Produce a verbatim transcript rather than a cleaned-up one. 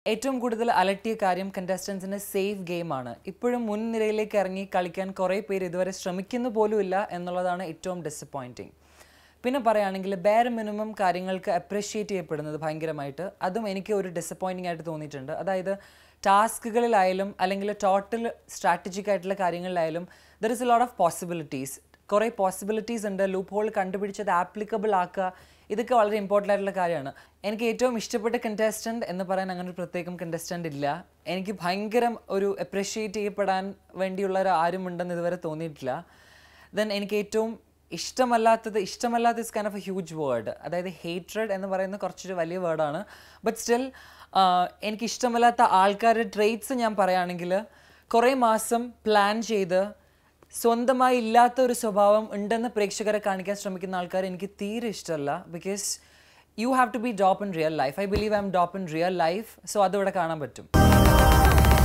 ഏറ്റവും കൂടുതൽ അലട്ടിയ കാര്യം കണ്ടസ്റ്റൻസിൻ്റെ സേഫ് ഗെയിമാണ്. ഇപ്പോഴും മുൻനിരയിലേക്ക് ഇറങ്ങി കളിക്കാൻ കുറേ പേര് ഇതുവരെ ശ്രമിക്കുന്നു പോലുമില്ല എന്നുള്ളതാണ് ഏറ്റവും ഡിസപ്പോയിൻറ്റിങ്. പിന്നെ പറയുകയാണെങ്കിൽ ബെയർ മിനിമം കാര്യങ്ങൾക്ക് അപ്രിഷ്യേറ്റ് ചെയ്യപ്പെടുന്നത് ഭയങ്കരമായിട്ട്, അതും എനിക്ക് ഒരു ഡിസപ്പോയിൻറ്റിംഗ് ആയിട്ട് തോന്നിയിട്ടുണ്ട്. അതായത് ടാസ്കുകളിലായാലും അല്ലെങ്കിൽ ടോട്ടൽ സ്ട്രാറ്റജിക് ആയിട്ടുള്ള കാര്യങ്ങളിലായാലും there is a lot of possibilities. കുറേ പോസിബിലിറ്റീസ് ഉണ്ട്. ലൂപ്പ് ഹോൾ കണ്ടുപിടിച്ചത് ആപ്ലിക്കബിൾ ആക്കുക, ഇതൊക്കെ വളരെ ഇമ്പോർട്ടൻ്റ് ആയിട്ടുള്ള കാര്യമാണ്. എനിക്ക് ഏറ്റവും ഇഷ്ടപ്പെട്ട കണ്ടസ്റ്റൻറ്റ് എന്ന് പറയാൻ അങ്ങനെ ഒരു പ്രത്യേകം കണ്ടസ്റ്റൻ്റ് ഇല്ല. എനിക്ക് ഭയങ്കര ഒരു അപ്രിഷ്യേറ്റ് ചെയ്യപ്പെടാൻ വേണ്ടിയുള്ള ഒരു ആരും ഉണ്ടെന്ന് ഇതുവരെ തോന്നിയിട്ടില്ല. ദെൻ എനിക്ക് ഏറ്റവും ഇഷ്ടമല്ലാത്തത് ഇഷ്ടമല്ലാത്ത is kind of a huge word, അതായത് ഹേറ്റ്രഡ് എന്ന് പറയുന്നത് കുറച്ചൊരു വലിയ വേർഡാണ്. ബട്ട് സ്റ്റിൽ എനിക്ക് ഇഷ്ടമല്ലാത്ത ആൾക്കാരുടെ ട്രേറ്റ്സ് ഞാൻ പറയുകയാണെങ്കിൽ, കുറേ മാസം പ്ലാൻ ചെയ്ത് സ്വന്തമായി ഇല്ലാത്ത ഒരു സ്വഭാവം ഉണ്ടെന്ന് പ്രേക്ഷകരെ കാണിക്കാൻ ശ്രമിക്കുന്ന ആൾക്കാർ എനിക്ക് തീരെ ഇഷ്ടമല്ല. Because you have to be dope in real life. I believe I'm dope in real life. So അതിവിടെ കാണാൻ പറ്റും.